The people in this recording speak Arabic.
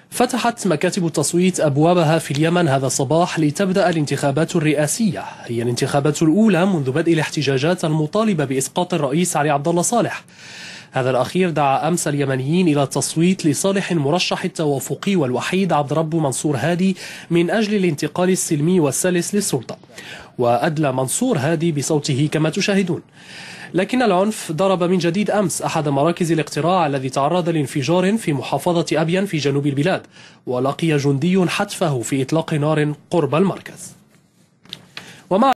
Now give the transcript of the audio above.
فتحت مكاتب التصويت أبوابها في اليمن هذا الصباح لتبدأ الانتخابات الرئاسية. هي الانتخابات الأولى منذ بدء الاحتجاجات المطالبة بإسقاط الرئيس علي عبد الله صالح. هذا الأخير دعا أمس اليمنيين إلى التصويت لصالح المرشح التوافقي والوحيد عبد رب منصور هادي من أجل الانتقال السلمي والسلس للسلطة، وأدلى منصور هادي بصوته كما تشاهدون. لكن العنف ضرب من جديد أمس أحد مراكز الاقتراع الذي تعرض لانفجار في محافظة أبين في جنوب البلاد، ولقي جندي حتفه في إطلاق نار قرب المركز. ومع